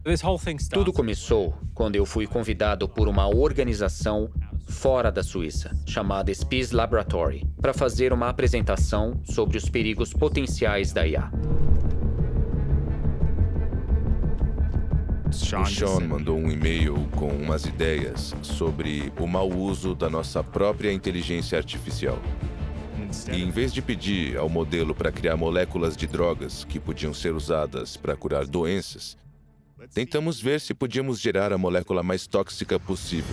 Tudo começou quando eu fui convidado por uma organização fora da Suíça, chamada Spies Laboratory, para fazer uma apresentação sobre os perigos potenciais da IA. O Sean mandou um e-mail com umas ideias sobre o mau uso da nossa própria inteligência artificial. E em vez de pedir ao modelo para criar moléculas de drogas que podiam ser usadas para curar doenças, tentamos ver se podíamos gerar a molécula mais tóxica possível.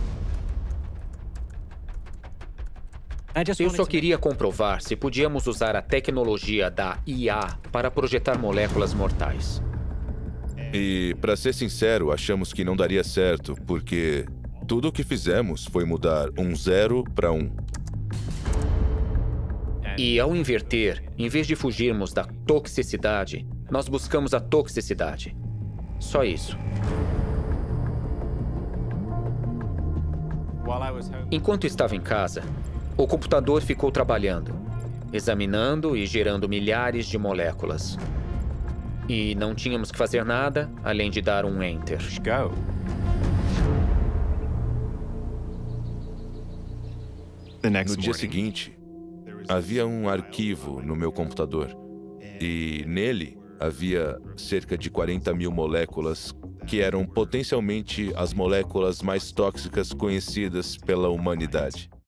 Eu só queria comprovar se podíamos usar a tecnologia da IA para projetar moléculas mortais. E, para ser sincero, achamos que não daria certo, porque tudo o que fizemos foi mudar um 0 para 1. E ao inverter, em vez de fugirmos da toxicidade, nós buscamos a toxicidade. Só isso. Enquanto estava em casa, o computador ficou trabalhando, examinando e gerando milhares de moléculas. E não tínhamos que fazer nada além de dar um Enter. No dia seguinte, havia um arquivo no meu computador. E nele havia cerca de 40 mil moléculas que eram potencialmente as moléculas mais tóxicas conhecidas pela humanidade.